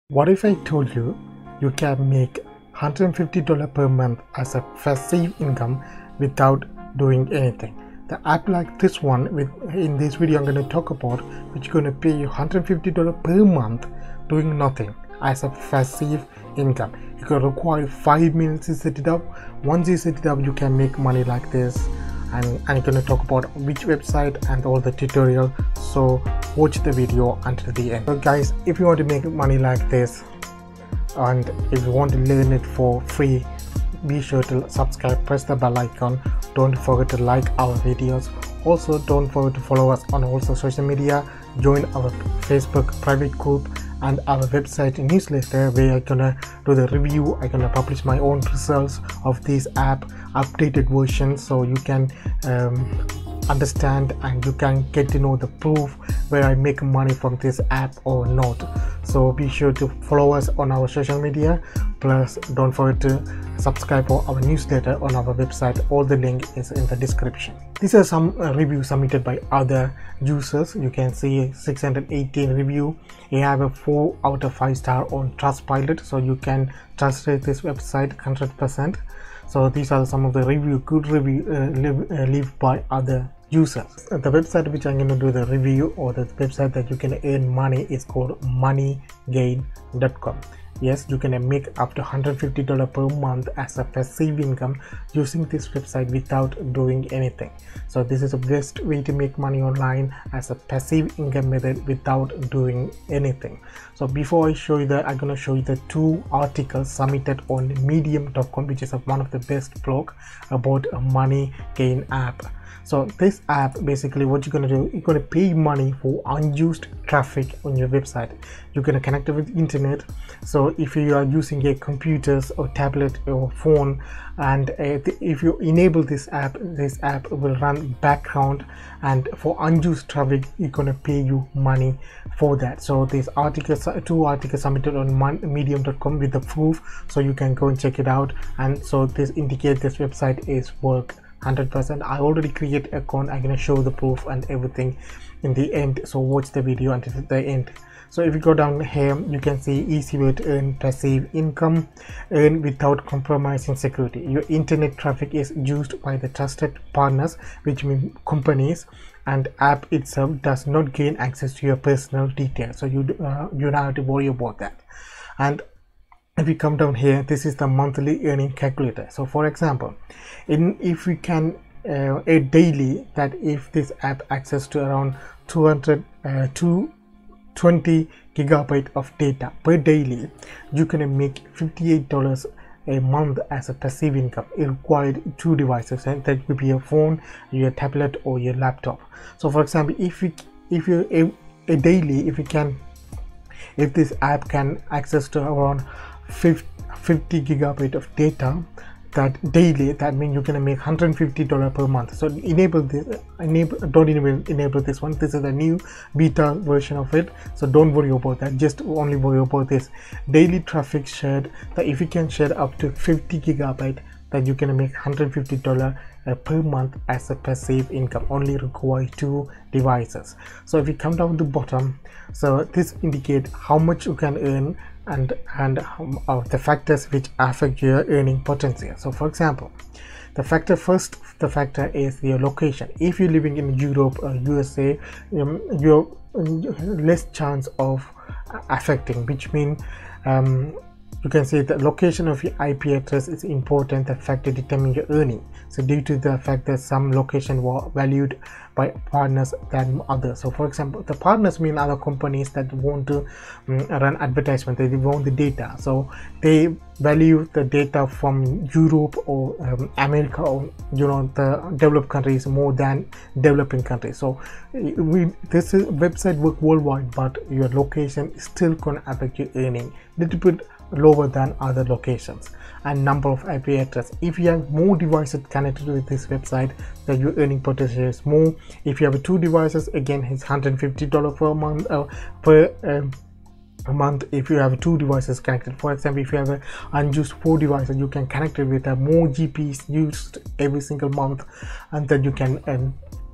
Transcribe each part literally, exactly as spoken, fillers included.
What if I told you you can make one hundred fifty dollars per month as a passive income without doing anything? The app like this one, with in this video I'm going to talk about, which is going to pay you one hundred fifty dollars per month doing nothing as a passive income. You can require five minutes to set it up. Once you set it up, you can make money like this. And I'm going to talk about which website and all the tutorial, so watch the video until the end. So guys, if you want to make money like this and if you want to learn it for free, be sure to subscribe, press the bell icon, don't forget to like our videos. Also don't forget to follow us on also social media, join our Facebook private group and our website newsletter, where I'm gonna do the review. I'm gonna publish my own results of this app, updated version, so you can um, understand and you can get to know the proof where I make money from this app or not. So be sure to follow us on our social media, plus don't forget to subscribe for our newsletter on our website. All the link is in the description. These are some uh, reviews submitted by other users. You can see six hundred eighteen review. You have a four out of five star on Trustpilot, so you can trust this website one hundred percent. So these are some of the review, good review uh, live, uh, live by other users. The website which I'm going to do the review, or the website that you can earn money, is called money gain dot com. Yes, you can make up to one hundred fifty dollars per month as a passive income using this website without doing anything. So this is the best way to make money online as a passive income method without doing anything. So before I show you that, I'm going to show you the two articles submitted on medium dot com, which is one of the best blog about a money gain app. So this app, basically what you're going to do, you're going to pay money for unused traffic on your website. You're going to connect it with internet. So if you are using a computers or tablet or phone, and uh, if you enable this app, this app will run background, and for unused traffic it's going to pay you money for that. So these articles, two articles submitted on medium dot com with the proof, so you can go and check it out. And so this indicates this website is work one hundred percent. I already create account. I'm gonna show the proof and everything in the end, so watch the video until the end. So if you go down here, you can see easy way to earn passive income, earn without compromising security. Your internet traffic is used by the trusted partners, which means companies, and app itself does not gain access to your personal details, so you uh, you don't have to worry about that. And if you come down here, this is the monthly earning calculator. So for example, in if we can uh, a daily, that if this app access to around two hundred uh, to twenty gigabyte of data per daily, you can make fifty-eight dollars a month as a passive income. It required two devices, and that could be your phone, your tablet, or your laptop. So for example, if you if you a, a daily, if you can if this app can access to around fifty gigabyte of data that daily, that means you can make one hundred fifty dollars per month. So enable this, enable don't enable enable this one. This is a new beta version of it, so don't worry about that. Just only worry about this daily traffic shared, that if you can share up to fifty gigabyte, that you can make one hundred fifty dollars uh, per month as a passive income. Only require two devices. So if you come down to the bottom, so this indicates how much you can earn and and um, uh, the factors which affect your earning potential. So for example, the factor first the factor is your location. If you're living in Europe or U S A, um, you're less chance of affecting, which means um, you can say the location of your I P address is important, the factor determine your earning. So due to the fact that some location were valued by partners than others. So for example, the partners mean other companies that want to um, run advertisement, they want the data, so they value the data from Europe or um, America, or you know the developed countries more than developing countries. So we this is website work worldwide, but your location is still gonna affect your earning little bit lower than other locations. And number of I P address, if you have more devices connected with this website, then your earning potential is more. If you have two devices, again it's one hundred fifty dollars per month uh, per um, a month. If you have two devices connected, for example, if you have a unused four devices, you can connect it with a more G Ps used every single month, and then you can um,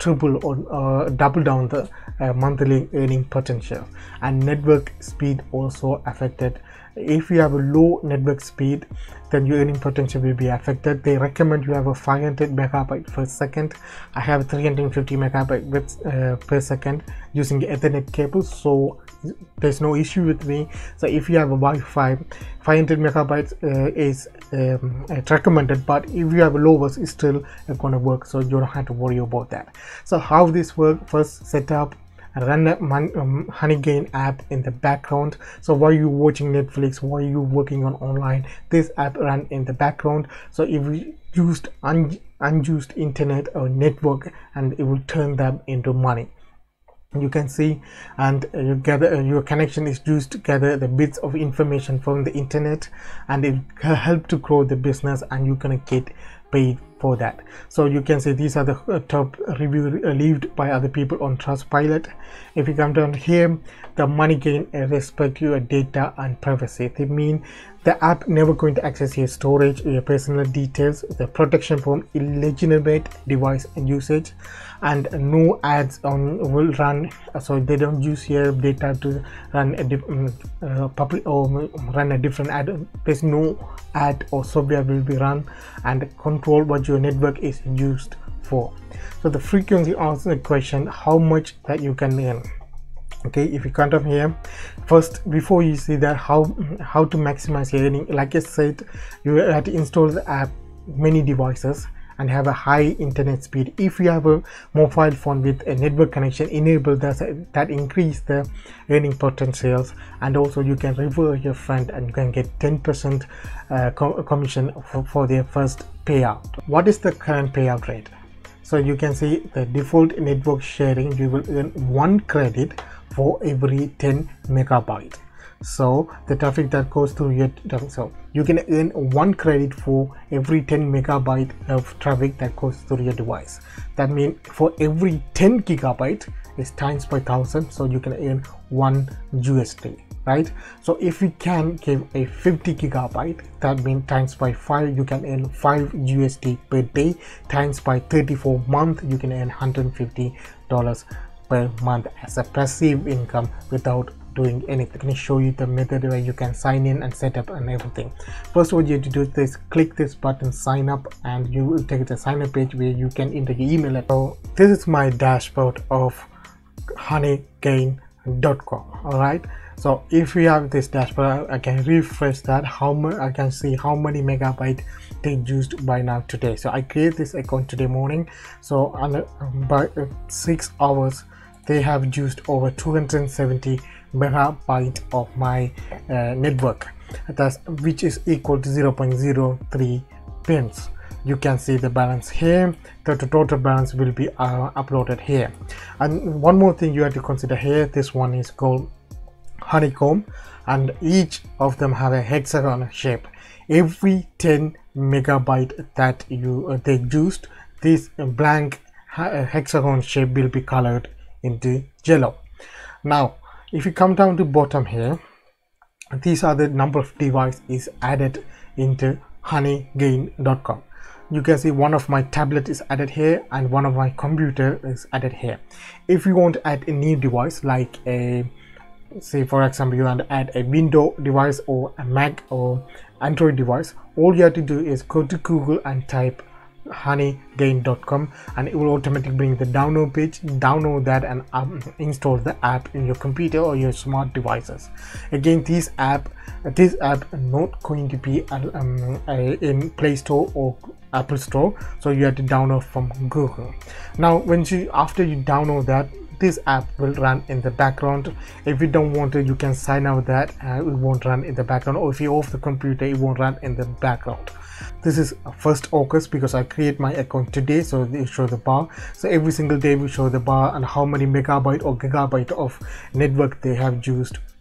triple or uh, double down the uh, monthly earning potential. And network speed also affected. If you have a low network speed, then your earning potential will be affected. They recommend you have a five hundred megabyte per second. I have three hundred fifty megabyte uh, per second using the Ethernet cable, so there's no issue with me. So if you have a Wi-Fi, five hundred megabytes uh, is um, recommended, but if you have a lower, it's still gonna work, so you don't have to worry about that. So how this works: first set up and run a um, Honeygain app in the background. So while you're watching Netflix, while you're working on online, this app run in the background. So if you used un unused internet or network, and it will turn them into money. You can see, and you gather uh, your connection is used to gather the bits of information from the internet, and it help to grow the business, and you're gonna get paid for that. So you can see these are the uh, top review left by other people on Trustpilot. If you come down here, the Moneygain uh, respect your data and privacy. They mean the app never going to access your storage, your personal details, the protection from illegitimate device usage, and no ads on will run. So they don't use your data to run a uh, public or run a different ad. There's no ad or software will be run, and control what your network is used for. So the frequency answer the question how much that you can earn. Okay, if you come up here, first before you see that how how to maximize your earning, like I said, you have to install the app many devices and have a high internet speed. If you have a mobile phone with a network connection, enable that that increase the earning potentials, and also you can refer your friend and you can get ten percent uh, co commission for, for their first payout. What is the current payout rate? So you can see the default network sharing, you will earn one credit for every ten megabyte. So the traffic that goes through your, so you can earn one credit for every ten megabyte of traffic that goes through your device. That means for every ten gigabyte is times by thousand, so you can earn one U S D, right? So if you can give a fifty gigabyte, that means times by five, you can earn five U S D per day. Times by thirty-four month, you can earn one hundred fifty dollars per month as a passive income without doing anything. Let me show you the method where you can sign in and set up and everything. First, what you have to do is click this button, sign up, and you will take the sign up page where you can enter your email. So this is my dashboard of honeygain dot com. All right, so if we have this dashboard, I can refresh that. How much I can see how many megabyte they used by now today. So I create this account today morning, so on, um, by uh, six hours they have used over two hundred seventy megabyte of my uh, network, that's which is equal to zero point zero three pence. You can see the balance here. The total balance will be uh, uploaded here. And one more thing you have to consider here, this one is called Honeycomb, and each of them have a hexagon shape. Every ten megabyte that you uh, they used, this blank uh, hexagon shape will be colored into yellow. Now if you come down to bottom here, these are the number of devices added into honeygain dot com. You can see one of my tablet is added here and one of my computer is added here. If you want to add a new device, like a, say for example you want to add a Windows device or a Mac or Android device, all you have to do is go to Google and type honeygain dot com, and it will automatically bring the download page. Download that and um, install the app in your computer or your smart devices. Again, this app this app not going to be uh, um, uh, in Play Store or Apple Store, so you have to download from Google. Now when you after you download that, this app will run in the background. If you don't want it, you can sign out that uh, it won't run in the background, or if you off the computer, it won't run in the background. This is first August because I create my account today, so they show the bar. So every single day we show the bar and how many megabyte or gigabyte of network they have used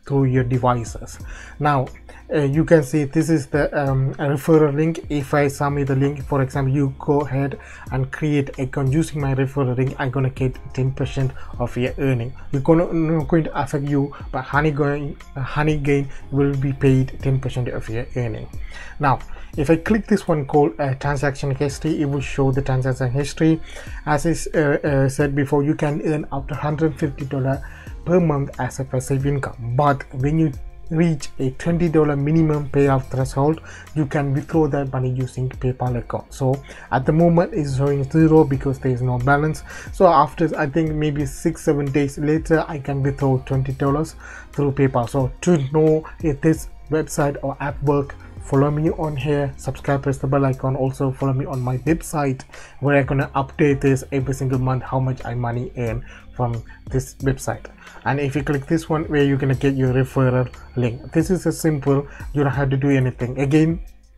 through your devices. Now uh, you can see this is the um, referral link. If I submit the link, for example, you go ahead and create account using my referral link, I'm gonna get ten percent of your earning. You're gonna not going to affect you, but honey going uh, Honeygain will be paid ten percent of your earning. Now if I click this one called uh, transaction history, it will show the transaction history. As is uh, uh, said before, you can earn up to one hundred fifty dollars per month as a passive income, but when you reach a twenty dollar minimum payout threshold, you can withdraw that money using PayPal account. So at the moment it's showing zero because there is no balance. So after I think maybe six seven days later, I can withdraw twenty dollars through PayPal. So to know if this website or app work, follow me on here, subscribe, press the bell icon. Also follow me on my website where I'm gonna update this every single month, how much I money earn from this website. And if you click this one where you're gonna get your referral link, this is a simple, you don't have to do anything. Again,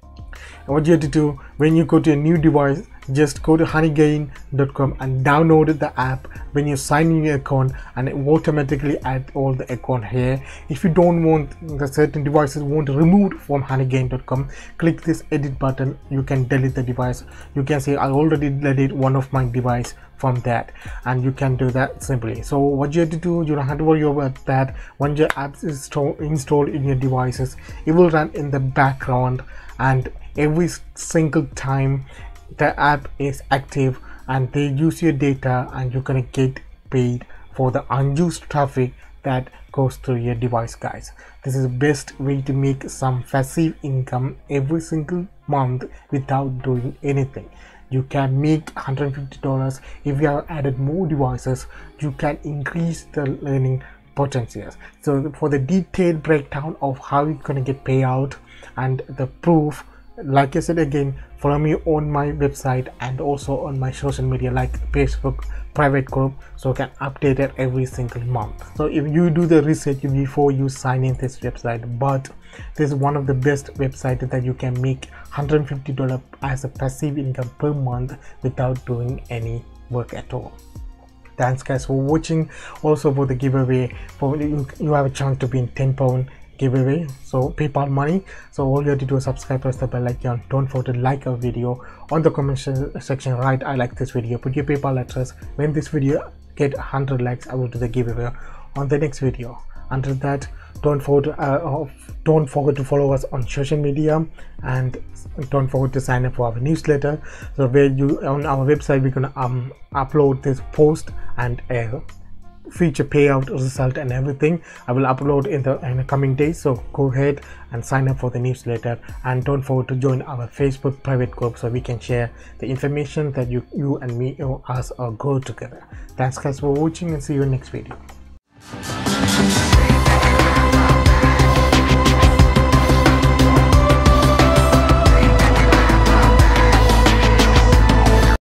what you have to do when you go to a new device, just go to honeygain dot com and download the app. When you sign in your account, and it will automatically add all the account here. If you don't want the certain devices want removed from honeygain dot com, click this edit button. You can delete the device. You can say I already deleted one of my device from that, and you can do that simply. So what you have to do, you don't have to worry about that. Once your app is installed installed in your devices, it will run in the background, and every single time the app is active and they use your data, and you're gonna get paid for the unused traffic that goes through your device, guys. This is the best way to make some passive income every single month without doing anything. You can make one hundred fifty dollars. If you have added more devices, you can increase the earning potentials. So for the detailed breakdown of how you're gonna get payout and the proof, like I said again, follow me on my website and also on my social media like Facebook private group, so you can update it every single month. So if you do the research before you sign in this website, but this is one of the best websites that you can make one hundred fifty dollars as a passive income per month without doing any work at all. Thanks guys for watching. Also for the giveaway, for you, you have a chance to win ten pound giveaway, so PayPal money. So all you have to do is subscribe, press the bell icon. Don't forget to like our video. On the comment section write I like this video, put your PayPal address. When this video get one hundred likes, I will do the giveaway on the next video. Until that, don't forget uh, don't forget to follow us on social media, and don't forget to sign up for our newsletter. So where you on our website, we're gonna um upload this post and uh, feature payout result and everything. I will upload in the in the coming days, so go ahead and sign up for the newsletter, and don't forget to join our Facebook private group so we can share the information that you you and me or us all grow together. Thanks guys for watching, and see you in next video.